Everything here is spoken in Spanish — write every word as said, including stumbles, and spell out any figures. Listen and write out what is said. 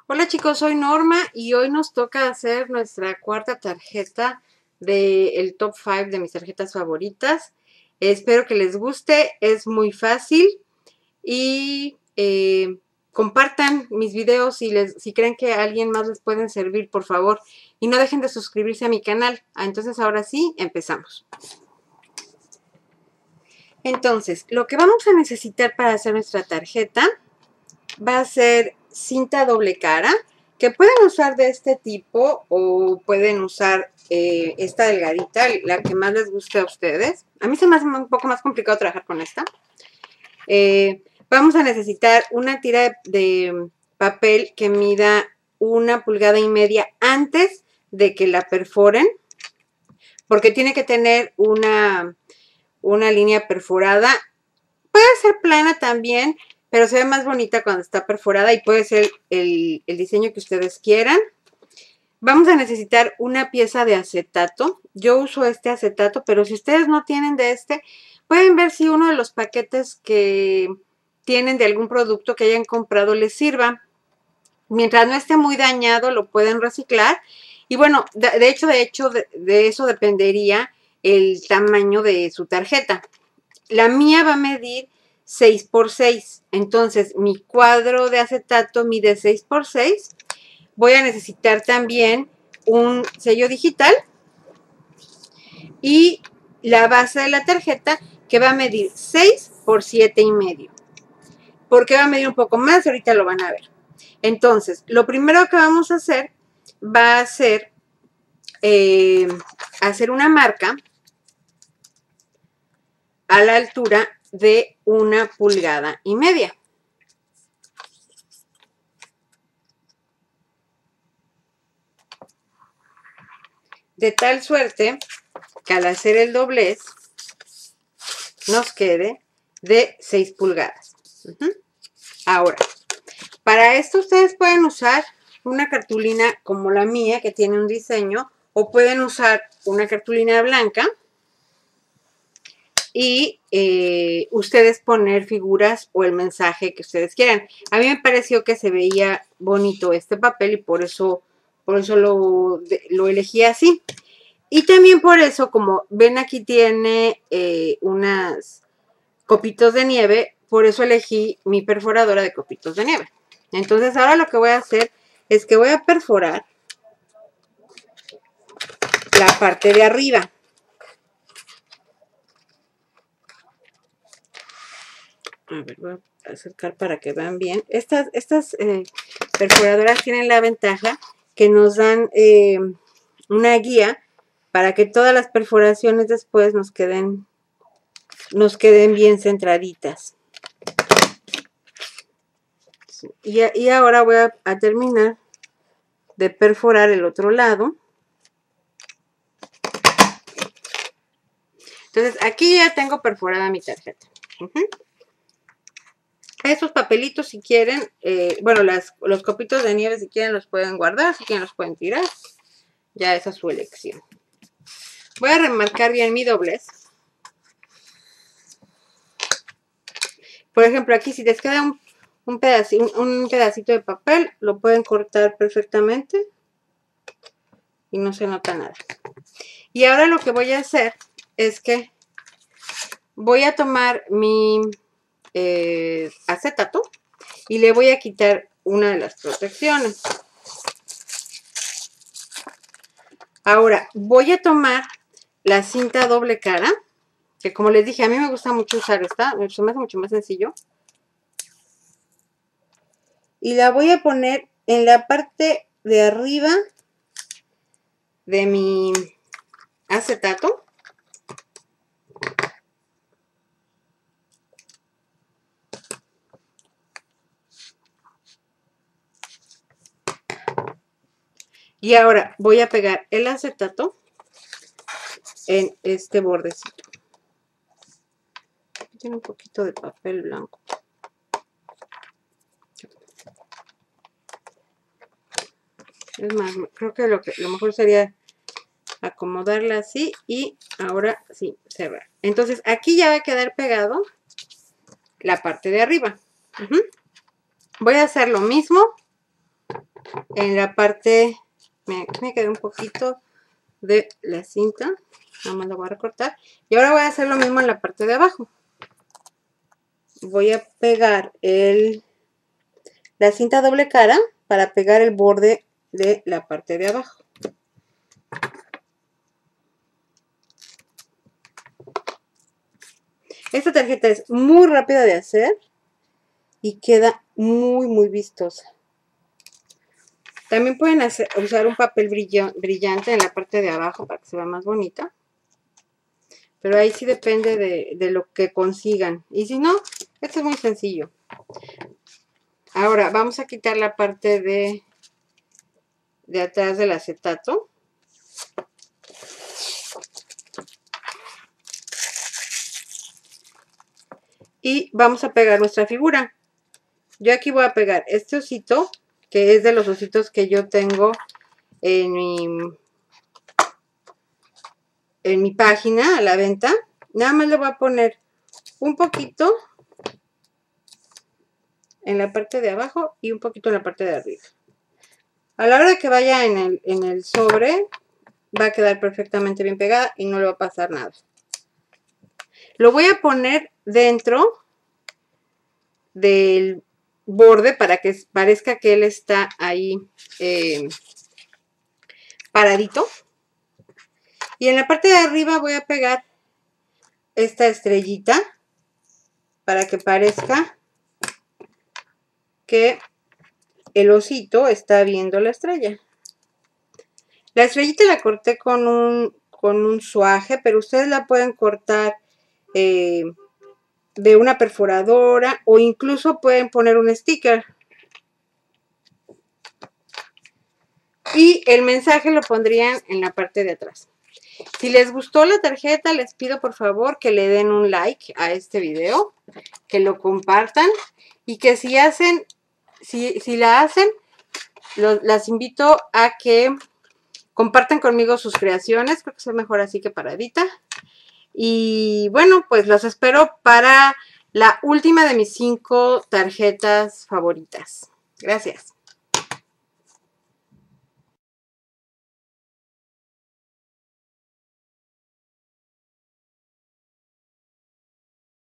Hola chicos, soy Norma y hoy nos toca hacer nuestra cuarta tarjeta del top cinco de mis tarjetas favoritas. Espero que les guste, es muy fácil y eh, compartan mis videos si, les, si creen que a alguien más les pueden servir, por favor. Y no dejen de suscribirse a mi canal. Ah, entonces ahora sí, empezamos. Entonces, lo que vamos a necesitar para hacer nuestra tarjeta va a ser cinta doble cara, que pueden usar de este tipo o pueden usar eh, esta delgadita, la que más les guste a ustedes. A mí se me hace un poco más complicado trabajar con esta. Eh, vamos a necesitar una tira de, de papel que mida una pulgada y media antes de que la perforen, porque tiene que tener una, una línea perforada. Puede ser plana también, pero se ve más bonita cuando está perforada y puede ser el, el diseño que ustedes quieran. Vamos a necesitar una pieza de acetato. Yo uso este acetato, pero si ustedes no tienen de este, pueden ver si uno de los paquetes que tienen de algún producto que hayan comprado les sirva. Mientras no esté muy dañado, lo pueden reciclar. Y bueno, de, de hecho, de hecho, de, de eso dependería el tamaño de su tarjeta. La mía va a medir seis por seis. Entonces, mi cuadro de acetato mide seis por seis. Voy a necesitar también un sello digital y la base de la tarjeta, que va a medir seis por siete y medio. ¿Por qué va a medir un poco más? Ahorita lo van a ver. Entonces, lo primero que vamos a hacer va a ser eh, hacer una marca a la altura de una pulgada y media. De tal suerte que al hacer el doblez nos quede de seis pulgadas. Uh-huh. Ahora, para esto ustedes pueden usar una cartulina como la mía, que tiene un diseño, o pueden usar una cartulina blanca y eh, ustedes poner figuras o el mensaje que ustedes quieran. A mí me pareció que se veía bonito este papel y por eso, por eso lo, lo elegí así. Y también por eso, como ven, aquí tiene eh, unas copitos de nieve, por eso elegí mi perforadora de copitos de nieve. Entonces ahora lo que voy a hacer es que voy a perforar la parte de arriba. A ver, voy a acercar para que vean bien. Estas, estas eh, perforadoras tienen la ventaja que nos dan eh, una guía para que todas las perforaciones después nos queden, nos queden bien centraditas. Y, y ahora voy a, a terminar de perforar el otro lado. Entonces aquí ya tengo perforada mi tarjeta. Uh-huh. Estos papelitos, si quieren, eh, bueno, las, los copitos de nieve, si quieren los pueden guardar, si quieren los pueden tirar. Ya esa es su elección. Voy a remarcar bien mi doblez. Por ejemplo, aquí si les queda un, un, pedacito, un, un pedacito de papel, lo pueden cortar perfectamente y no se nota nada. Y ahora lo que voy a hacer es que voy a tomar mi eh, acetato y le voy a quitar una de las protecciones. Ahora voy a tomar la cinta doble cara, que como les dije, a mí me gusta mucho usar esta, se me hace mucho más sencillo. Y la voy a poner en la parte de arriba de mi acetato. Y ahora voy a pegar el acetato en este bordecito. Tiene un poquito de papel blanco. Es más, creo que lo, que lo mejor sería acomodarla así y ahora sí, cerrar. Entonces aquí ya va a quedar pegado la parte de arriba. Uh-huh. Voy a hacer lo mismo en la parte, me, me quedé un poquito de la cinta, nada más lo voy a recortar. Y ahora voy a hacer lo mismo en la parte de abajo. Voy a pegar el, la cinta doble cara para pegar el borde de la parte de abajo. Esta tarjeta es muy rápida de hacer y queda muy muy vistosa. También pueden hacer, usar un papel brillante en la parte de abajo para que se vea más bonita. Pero ahí sí depende de, de lo que consigan. Y si no, esto es muy sencillo. Ahora vamos a quitar la parte de, de atrás del acetato. Y vamos a pegar nuestra figura. Yo aquí voy a pegar este osito, que es de los ositos que yo tengo en mi, en mi página a la venta. Nada más le voy a poner un poquito en la parte de abajo y un poquito en la parte de arriba. A la hora que vaya en el, en el sobre, va a quedar perfectamente bien pegada y no le va a pasar nada. Lo voy a poner dentro del borde para que parezca que él está ahí eh, paradito. Y en la parte de arriba voy a pegar esta estrellita para que parezca que el osito está viendo la estrella. La estrellita la corté con un, con un suaje, pero ustedes la pueden cortar eh, de una perforadora o incluso pueden poner un sticker. Y el mensaje lo pondrían en la parte de atrás. Si les gustó la tarjeta, les pido por favor que le den un like a este video, que lo compartan y que si hacen, si, si la hacen, lo, las invito a que compartan conmigo sus creaciones. Creo que es mejor así que paradita. Y bueno, pues los espero para la última de mis cinco tarjetas favoritas. Gracias.